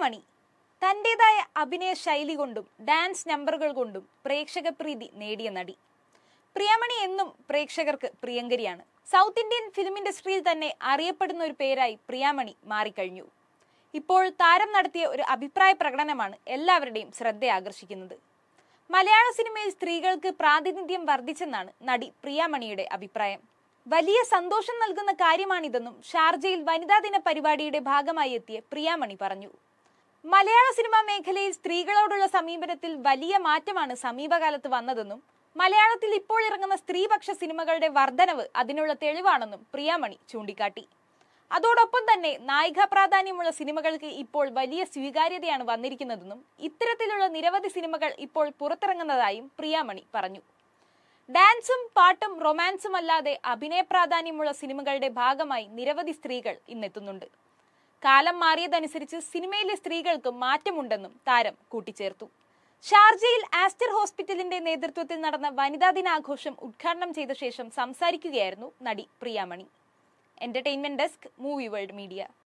പ്രിയമണി തന്റേതായ അഭിനയ ശൈലി കൊണ്ടും ഡാൻസ് നമ്പറുകൾ കൊണ്ടും പ്രേക്ഷക പ്രീതി നേടിയ നടി. പ്രിയമണി എന്നും പ്രേക്ഷകർക്ക് പ്രിയങ്കരിയാണ്. സൗത്ത് ഇന്ത്യൻ ഫിലിം ഇൻഡസ്ട്രിയിൽ തന്നെ അറിയപ്പെടുന്ന ഒരു പേരായി പ്രിയമണി മാറിക്കഴിഞ്ഞു. ഇപ്പോൾ താരം നടത്തിയ ഒരു അഭിപ്രായ പ്രകടനമാണ് എല്ലാവരുടെയും ശ്രദ്ധ ആകർഷിക്കുന്നത്. മലയാള സിനിമയിൽ സ്ത്രീകൾക്ക് പ്രാതിനിധ്യം വർദ്ധിച്ചെന്നാണ് നടി പ്രിയമണിയുടെ അഭിപ്രായം. വലിയ സന്തോഷം നൽകുന്ന കാര്യമാണിതെന്നും ഷാർജയിൽ വനിതാ ദിന പരിപാടിയുടെ ഭാഗമായി എത്തിയ പ്രിയമണി പറഞ്ഞു. മലയാള സിനിമാ മേഖലയിൽ സ്ത്രീകളോടുള്ള സമീപനത്തിൽ വലിയ മാറ്റമാണ് സമീപകാലത്ത് വന്നതെന്നും മലയാളത്തിൽ ഇപ്പോൾ ഇറങ്ങുന്ന സ്ത്രീപക്ഷ സിനിമകളുടെ വർധനവ് അതിനുള്ള തെളിവാണെന്നും പ്രിയമണി ചൂണ്ടിക്കാട്ടി. അതോടൊപ്പം തന്നെ നായിക പ്രാധാന്യമുള്ള സിനിമകൾക്ക് ഇപ്പോൾ വലിയ സ്വീകാര്യതയാണ് വന്നിരിക്കുന്നതെന്നും ഇത്തരത്തിലുള്ള നിരവധി സിനിമകൾ ഇപ്പോൾ പുറത്തിറങ്ങുന്നതായും പ്രിയമണി പറഞ്ഞു. ഡാൻസും പാട്ടും റൊമാൻസും അല്ലാതെ അഭിനയ പ്രാധാന്യമുള്ള സിനിമകളുടെ ഭാഗമായി നിരവധി സ്ത്രീകൾ ഇന്നെത്തുന്നുണ്ട്. കാലം മാറിയതനുസരിച്ച് സിനിമയിലെ സ്ത്രീകൾക്ക് മാറ്റമുണ്ടെന്നും താരം കൂട്ടിച്ചേർത്തു. ഷാർജയിൽ ആസ്റ്റർ ഹോസ്പിറ്റലിന്റെ നേതൃത്വത്തിൽ നടന്ന വനിതാ ദിനാഘോഷം ഉദ്ഘാടനം ചെയ്ത ശേഷം സംസാരിക്കുകയായിരുന്നു നടി Priyamani. Entertainment desk, movie world media.